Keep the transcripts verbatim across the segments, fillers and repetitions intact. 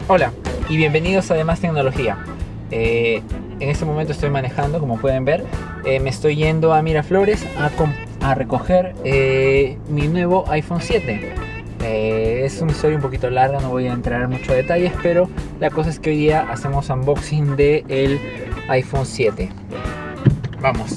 Hola y bienvenidos a Demás Tecnología. Eh, en este momento estoy manejando, como pueden ver. Eh, me estoy yendo a Miraflores a, a recoger eh, mi nuevo iPhone siete. Eh, es una historia un poquito larga, no voy a entrar en muchos detalles, pero la cosa es que hoy día hacemos unboxing del iPhone siete. Vamos.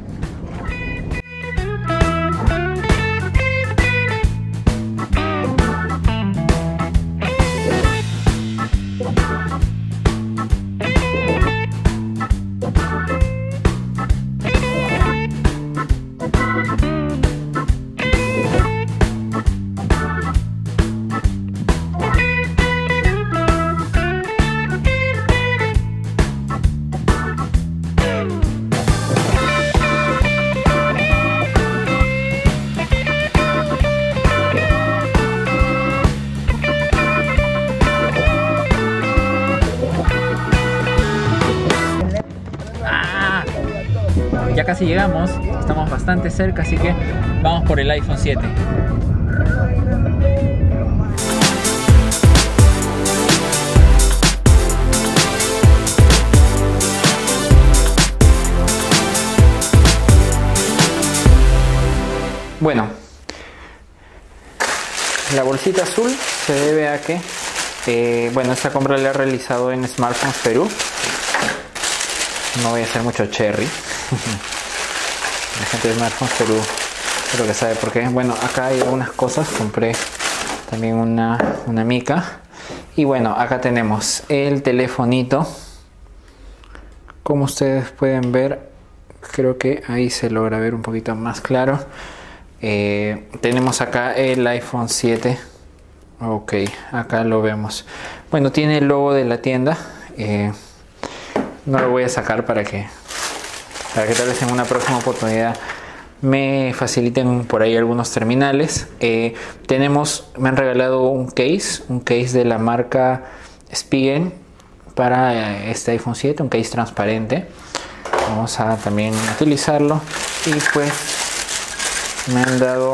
Ya casi llegamos, estamos bastante cerca, así que vamos por el iPhone siete. Bueno, la bolsita azul se debe a que, eh, bueno, esta compra la he realizado en Smartphones Perú. No voy a hacer mucho cherry. La gente de Smartphones Perú creo que sabe por qué. Bueno, acá hay algunas cosas. Compré también una, una mica. Y bueno, acá tenemos el telefonito. Como ustedes pueden ver, creo que ahí se logra ver un poquito más claro. Eh, tenemos acá el iPhone siete. Ok, acá lo vemos. Bueno, tiene el logo de la tienda. Eh, no lo voy a sacar para que para que tal vez en una próxima oportunidad me faciliten por ahí algunos terminales. Eh, tenemos, me han regalado un case, un case de la marca Spigen para este iPhone siete, un case transparente. Vamos a también utilizarlo. Y pues me han dado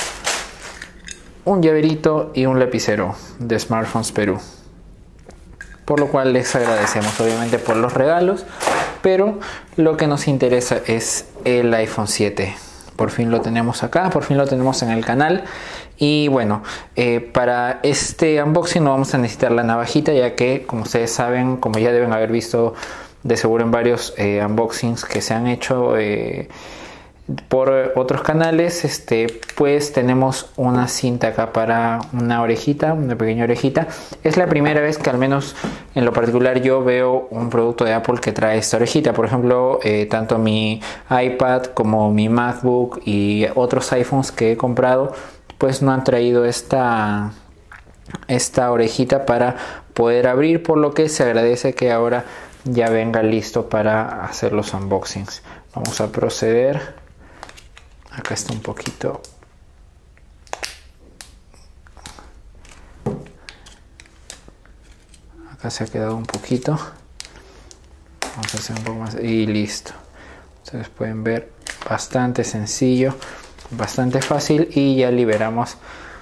un llaverito y un lapicero de Smartphones Perú, por lo cual les agradecemos obviamente por los regalos, pero lo que nos interesa es el iPhone siete. Por fin lo tenemos acá, por fin lo tenemos en el canal. Y bueno, eh, para este unboxing no vamos a necesitar la navajita, ya que como ustedes saben, como ya deben haber visto de seguro en varios eh, unboxings que se han hecho eh, por otros canales, este, pues tenemos una cinta acá para una orejita, una pequeña orejita. Es la primera vez que al menos en lo particular yo veo un producto de Apple que trae esta orejita. Por ejemplo, eh, tanto mi iPad como mi MacBook y otros iPhones que he comprado pues no han traído esta, esta orejita para poder abrir, por lo que se agradece que ahora ya venga listo para hacer los unboxings. Vamos a proceder. Acá está un poquito. Acá se ha quedado un poquito. Vamos a hacer un poco más y listo. Ustedes pueden ver, bastante sencillo, bastante fácil, y ya liberamos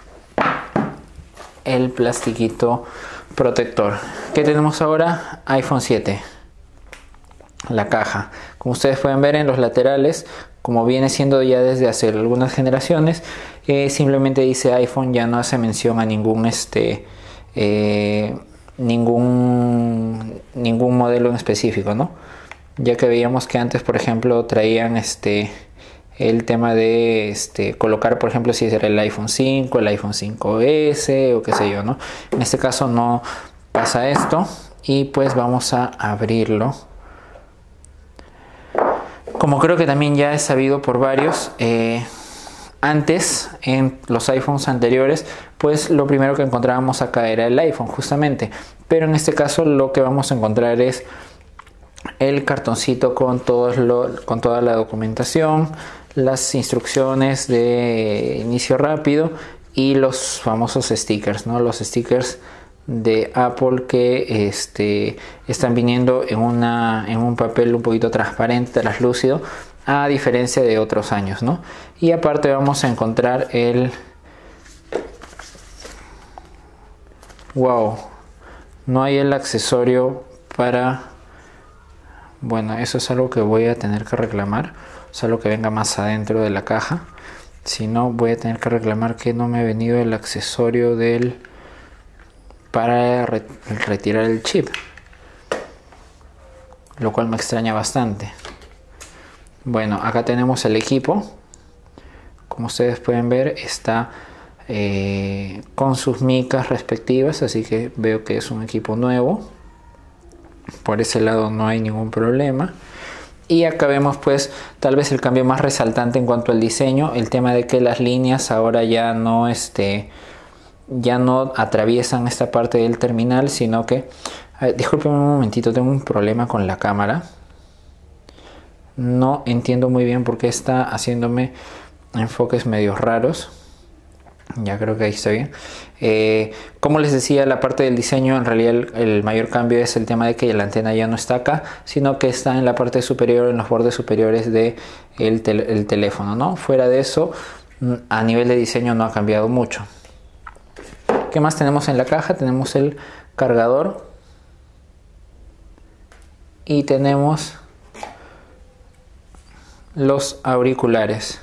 el plastiquito protector. ¿Qué tenemos ahora? iPhone siete. La caja. Como ustedes pueden ver en los laterales, como viene siendo ya desde hace algunas generaciones, eh, simplemente dice iPhone, ya no hace mención a ningún este eh, ningún ningún modelo en específico, ¿no? Ya que veíamos que antes, por ejemplo, traían este el tema de este colocar, por ejemplo, si era el iPhone cinco, el iPhone cinco ese o qué sé yo, ¿no? En este caso no pasa esto, y pues vamos a abrirlo. Como creo que también ya es sabido por varios, eh, antes en los iPhones anteriores, pues lo primero que encontrábamos acá era el iPhone justamente, pero en este caso lo que vamos a encontrar es el cartoncito con, todos lo, con toda la documentación, las instrucciones de inicio rápido y los famosos stickers, ¿no? Los stickers de Apple que este, están viniendo en, una, en un papel un poquito transparente, translúcido, a diferencia de otros años, ¿no? Y aparte vamos a encontrar el... ¡Wow! no hay el accesorio para... Bueno, eso es algo que voy a tener que reclamar. Es algo que venga más adentro de la caja. Si no, voy a tener que reclamar que no me ha venido el accesorio del... para re- retirar el chip. Lo cual me extraña bastante. Bueno, acá tenemos el equipo. Como ustedes pueden ver, está eh, con sus micas respectivas, así que veo que es un equipo nuevo. Por ese lado no hay ningún problema. Y acá vemos pues tal vez el cambio más resaltante en cuanto al diseño, el tema de que las líneas ahora ya no este, ya no atraviesan esta parte del terminal, sino que... A ver, discúlpenme un momentito, tengo un problema con la cámara. No entiendo muy bien por qué está haciéndome enfoques medios raros. Ya creo que ahí está bien. Eh, como les decía, la parte del diseño, en realidad el, el mayor cambio es el tema de que la antena ya no está acá, sino que está en la parte superior, en los bordes superiores del de tel el teléfono, ¿no? Fuera de eso, a nivel de diseño no ha cambiado mucho. ¿Qué más tenemos en la caja? Tenemos el cargador y tenemos los auriculares,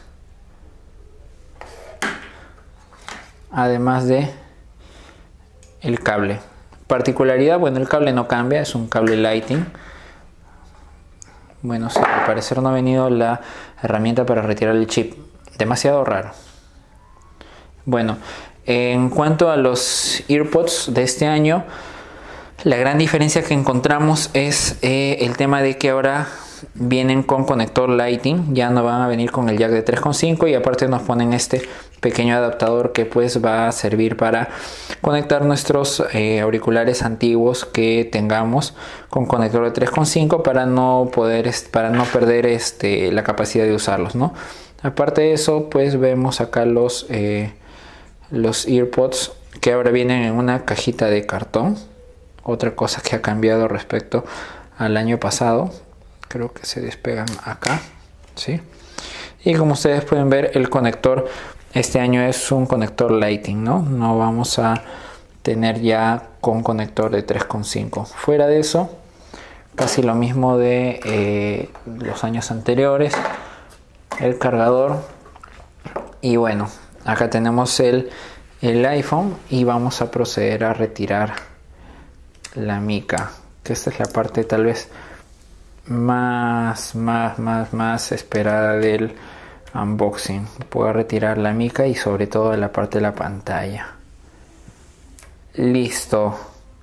además de el cable. Particularidad, bueno, el cable no cambia, es un cable Lightning. Bueno, sí, al parecer no ha venido la herramienta para retirar el chip, demasiado raro. Bueno, en cuanto a los AirPods de este año, la gran diferencia que encontramos es eh, el tema de que ahora vienen con conector Lightning, ya no van a venir con el jack de tres punto cinco, y aparte nos ponen este pequeño adaptador que pues va a servir para conectar nuestros eh, auriculares antiguos que tengamos con conector de tres punto cinco para no poder para no perder este la capacidad de usarlos, ¿no? Aparte de eso, pues vemos acá los eh, los AirPods que ahora vienen en una cajita de cartón. Otra cosa que ha cambiado respecto al año pasado, creo que se despegan acá, ¿sí? Y como ustedes pueden ver, el conector este año es un conector Lightning, ¿no? No vamos a tener ya con conector de tres punto cinco. Fuera de eso, casi lo mismo de eh, los años anteriores. El cargador. Y bueno, acá tenemos el, el iPhone y vamos a proceder a retirar la mica, que esta es la parte tal vez más más más más esperada del unboxing. Puedo retirar la mica y sobre todo la parte de la pantalla. Listo,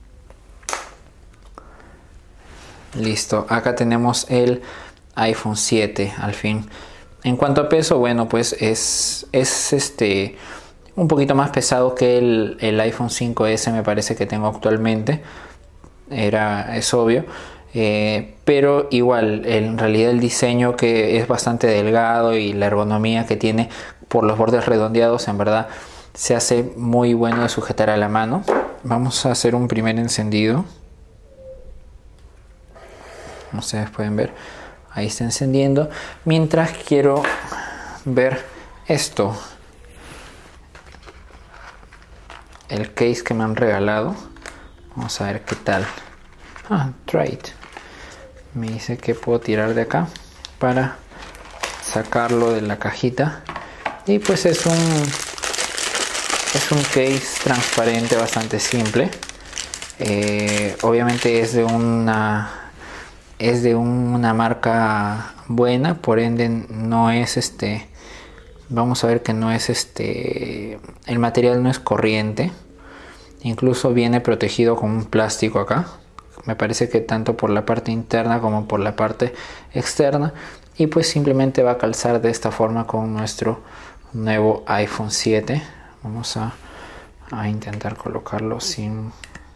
listo, acá tenemos el iPhone siete al fin. En cuanto a peso, bueno, pues es, es este un poquito más pesado que el, el iPhone cinco ese, me parece que tengo actualmente. Era, es obvio, eh, pero igual en realidad el diseño, que es bastante delgado, y la ergonomía que tiene por los bordes redondeados, en verdad se hace muy bueno de sujetar a la mano. Vamos a hacer un primer encendido. Como ustedes pueden ver, ahí está encendiendo, mientras quiero ver esto, el case que me han regalado. Vamos a ver qué tal. Ah, try it. Me dice que puedo tirar de acá para sacarlo de la cajita. Y pues es un es un case transparente bastante simple. Eh, obviamente es de una es de una marca buena, por ende no es este. Vamos a ver que no es este. El material no es corriente. Incluso viene protegido con un plástico acá. Me parece que tanto por la parte interna como por la parte externa. Y pues simplemente va a calzar de esta forma con nuestro nuevo iPhone siete. Vamos a, a intentar colocarlo sin...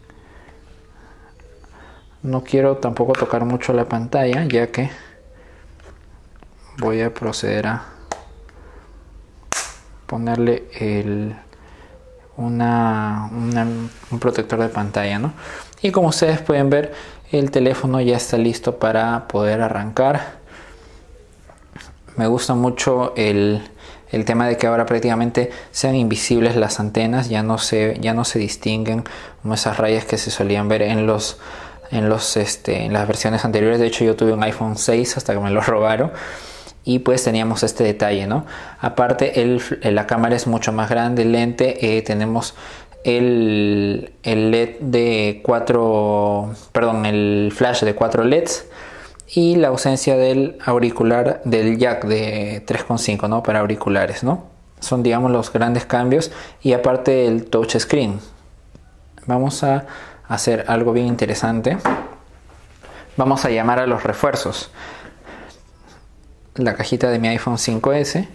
No quiero tampoco tocar mucho la pantalla, ya que voy a proceder a ponerle el... Una, una, un protector de pantalla, ¿no? Y como ustedes pueden ver, el teléfono ya está listo para poder arrancar. Me gusta mucho el, el tema de que ahora prácticamente sean invisibles las antenas, ya no se, ya no se distinguen como esas rayas que se solían ver en los en los este en las versiones anteriores. De hecho, yo tuve un iPhone seis hasta que me lo robaron y pues teníamos este detalle, ¿no? Aparte, el, la cámara es mucho más grande, el lente, eh, tenemos el, el L E D de cuatro, perdón, el flash de cuatro L E Ds y la ausencia del auricular, del jack de tres punto cinco, ¿no? Para auriculares, ¿no? Son, digamos, los grandes cambios. Y aparte el touch screen. Vamos a hacer algo bien interesante. Vamos a llamar a los refuerzos. La cajita de mi iPhone cinco ese.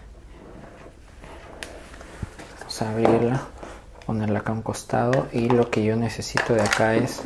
Vamos a abrirla, ponerla acá a un costado, y lo que yo necesito de acá es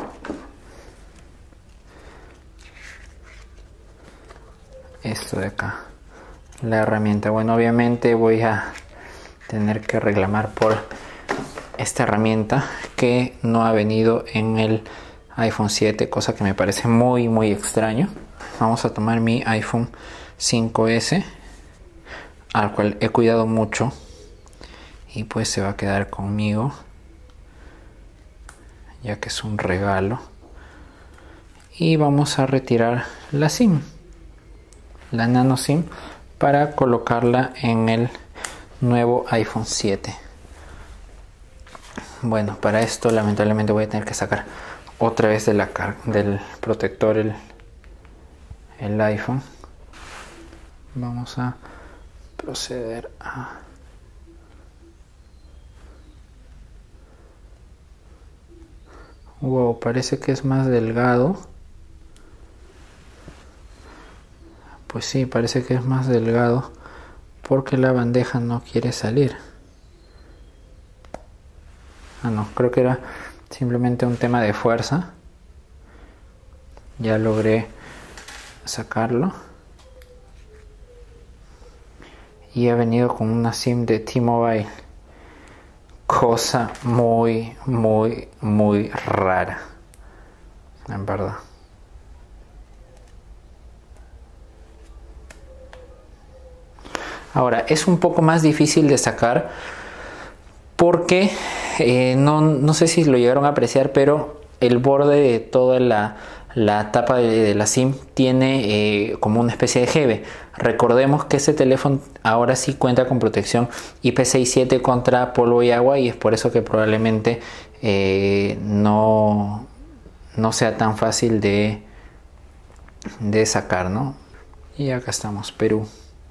esto de acá, la herramienta. Bueno, obviamente voy a tener que reclamar por esta herramienta que no ha venido en el iPhone siete, cosa que me parece muy muy extraño. Vamos a tomar mi iPhone cinco ese, al cual he cuidado mucho, y pues se va a quedar conmigo ya que es un regalo. Y vamos a retirar la SIM, la nano SIM, para colocarla en el nuevo iPhone siete. Bueno, para esto lamentablemente voy a tener que sacar otra vez de la del protector el, el iPhone. Vamos a proceder a wow, parece que es más delgado. Pues sí, parece que es más delgado porque la bandeja no quiere salir. Ah, no, creo que era simplemente un tema de fuerza. Ya logré sacarlo. Y ha venido con una SIM de T-Mobile. Cosa muy, muy, muy rara, en verdad. Ahora, es un poco más difícil de sacar porque eh, no, no sé si lo llegaron a apreciar, pero el borde de toda la, la tapa de, de la SIM tiene eh, como una especie de jebe. Recordemos que ese teléfono ahora sí cuenta con protección I P sesenta y siete contra polvo y agua, y es por eso que probablemente eh, no, no sea tan fácil de, de sacar, ¿no? Y acá estamos, Perú.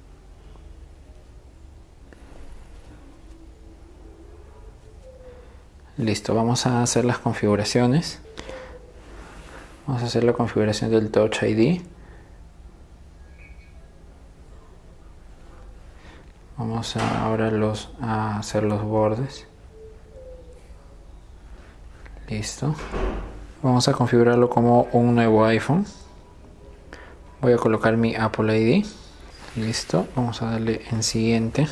Listo, vamos a hacer las configuraciones. Vamos a hacer la configuración del Touch I D. Vamos a ahora los, a hacer los bordes. Listo. Vamos a configurarlo como un nuevo iPhone. Voy a colocar mi Apple I D. Listo. Vamos a darle en siguiente.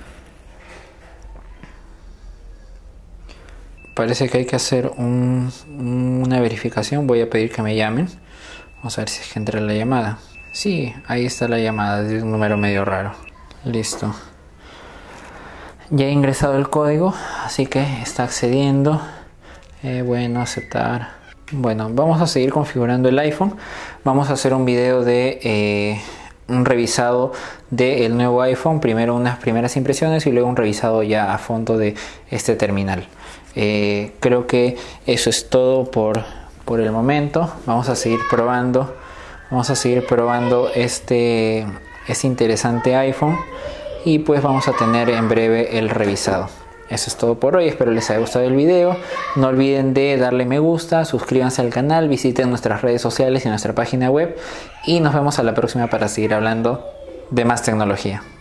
Parece que hay que hacer un, una verificación. Voy a pedir que me llamen. Vamos a ver si es que entra la llamada. Sí, ahí está la llamada de un número medio raro. Listo. Ya he ingresado el código, así que está accediendo. Eh, bueno, aceptar. Bueno, vamos a seguir configurando el iPhone. Vamos a hacer un video de eh, un revisado del nuevo iPhone. Primero unas primeras impresiones y luego un revisado ya a fondo de este terminal. Eh, creo que eso es todo por, por el momento. Vamos a seguir probando. Vamos a seguir probando este, este interesante iPhone. Y pues vamos a tener en breve el revisado. Eso es todo por hoy, espero les haya gustado el video. No olviden de darle me gusta, suscríbanse al canal, visiten nuestras redes sociales y nuestra página web. Y nos vemos a la próxima para seguir hablando de más tecnología.